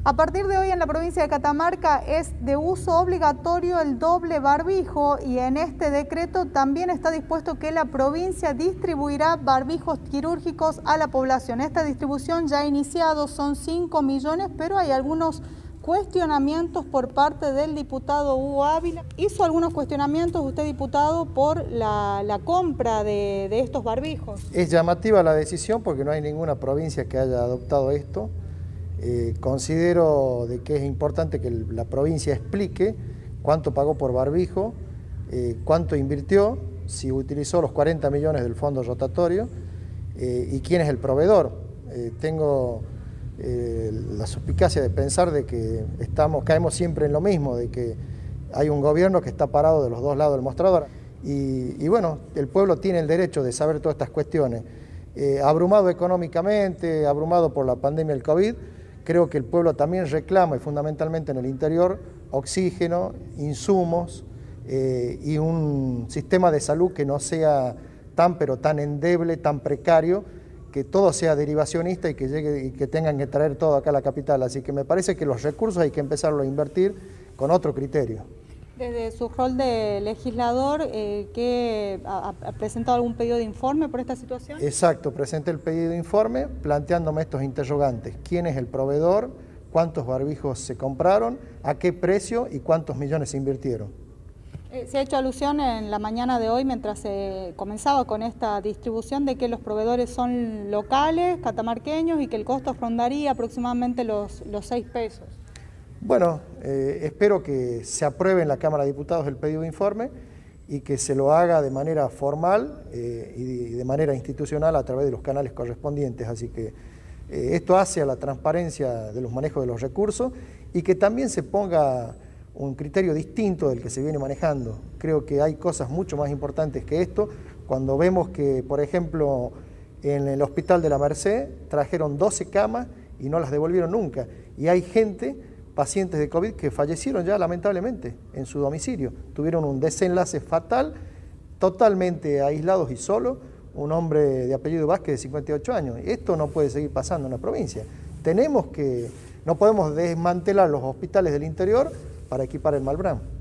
A partir de hoy en la provincia de Catamarca es de uso obligatorio el doble barbijo y en este decreto también está dispuesto que la provincia distribuirá barbijos quirúrgicos a la población. Esta distribución ya ha iniciado, son 5 millones, pero hay algunos cuestionamientos por parte del diputado Hugo Ávila. ¿Hizo algunos cuestionamientos usted, diputado, por la compra de estos barbijos? Es llamativa la decisión porque no hay ninguna provincia que haya adoptado esto. Considero de que es importante que la provincia explique cuánto pagó por barbijo, cuánto invirtió, si utilizó los 40 millones del fondo rotatorio y quién es el proveedor. Tengo la suspicacia de pensar de que caemos siempre en lo mismo, de que hay un gobierno que está parado de los dos lados del mostrador y bueno, el pueblo tiene el derecho de saber todas estas cuestiones. Abrumado económicamente, abrumado por la pandemia del COVID, creo que el pueblo también reclama, y fundamentalmente en el interior, oxígeno, insumos y un sistema de salud que no sea pero tan endeble, tan precario, que todo sea derivacionista y que llegue y que tengan que traer todo acá a la capital. Así que me parece que los recursos hay que empezarlo a invertir con otro criterio. Desde su rol de legislador, ¿ha presentado algún pedido de informe por esta situación? Exacto, presenté el pedido de informe planteándome estos interrogantes. ¿Quién es el proveedor? ¿Cuántos barbijos se compraron? ¿A qué precio? ¿Y cuántos millones se invirtieron? Se ha hecho alusión en la mañana de hoy, mientras se comenzaba con esta distribución, de que los proveedores son locales, catamarqueños, y que el costo rondaría aproximadamente los 6 pesos. Bueno, espero que se apruebe en la Cámara de Diputados el pedido de informe y que se lo haga de manera formal y de manera institucional a través de los canales correspondientes. Así que esto hace a la transparencia de los manejos de los recursos y que también se ponga un criterio distinto del que se viene manejando. Creo que hay cosas mucho más importantes que esto. Cuando vemos que, por ejemplo, en el Hospital de la Merced trajeron 12 camas y no las devolvieron nunca. Y hay pacientes de COVID que fallecieron ya lamentablemente en su domicilio. Tuvieron un desenlace fatal, totalmente aislados y solos, un hombre de apellido Vázquez de 58 años. Esto no puede seguir pasando en la provincia. No podemos desmantelar los hospitales del interior para equipar el Malbrán.